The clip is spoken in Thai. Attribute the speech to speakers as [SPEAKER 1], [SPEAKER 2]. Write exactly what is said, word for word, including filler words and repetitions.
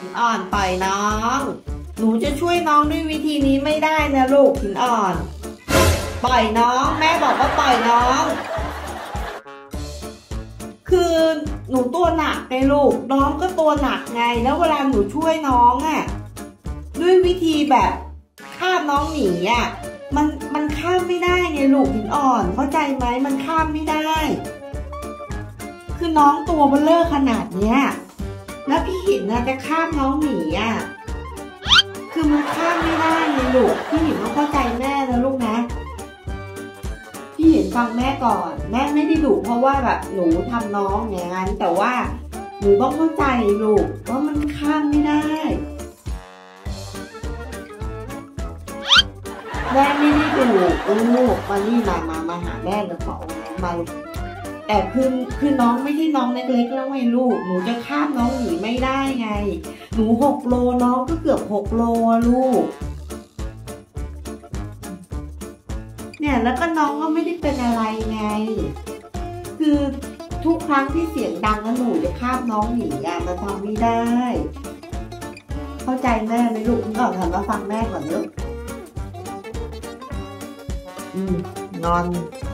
[SPEAKER 1] หินอ่อนปล่อยน้องหนูจะช่วยน้องด้วยวิธีนี้ไม่ได้นะลูกหินอ่อนปล่อยน้องแม่บอกว่าปล่อยน้องคือหนูตัวหนักไงลูกน้องก็ตัวหนักไงแล้วเวลาหนูช่วยน้องอ่ะด้วยวิธีแบบข้ามน้องหนีอ่ะมันมันข้ามไม่ได้ไงลูกหินอ่อนเข้าใจไหมมันข้ามไม่ได้คือน้องตัวเบลอขนาดเนี้ยแล้วพี่หินน่ะจะข้ามน้องหนีอ่ะคือมันข้ามไม่ได้ไงลูกพี่หินต้องเข้าใจแม่นะลูกนะพี่หินฟังแม่ก่อนแม่ไม่ได้ดุเพราะว่าแบบหนูทำน้องอย่างนั้นแต่ว่าหนูต้องเข้าใจลูกว่ามันข้ามไม่ได้แม่ไม่ได้ดุลูกมานี่มามามาหาแม่เลยขอมาแต่คือคือน้องไม่ใช่น้องเล็กๆแล้วไงลูกหนูจะข้ามน้องหนีไม่ได้ไงหนูหกโลน้องก็เกือบหกโลลูกเนี่ยแล้วก็น้องก็ไม่ได้เป็นอะไรไงคือทุกครั้งที่เสียงดังแล้วหนูจะข้ามน้องหนีอ่ะมันทำไม่ได้เข้าใจแม่ไหมลูกก่อนทำมาฟังแม่ก่อนลูกอืมนอน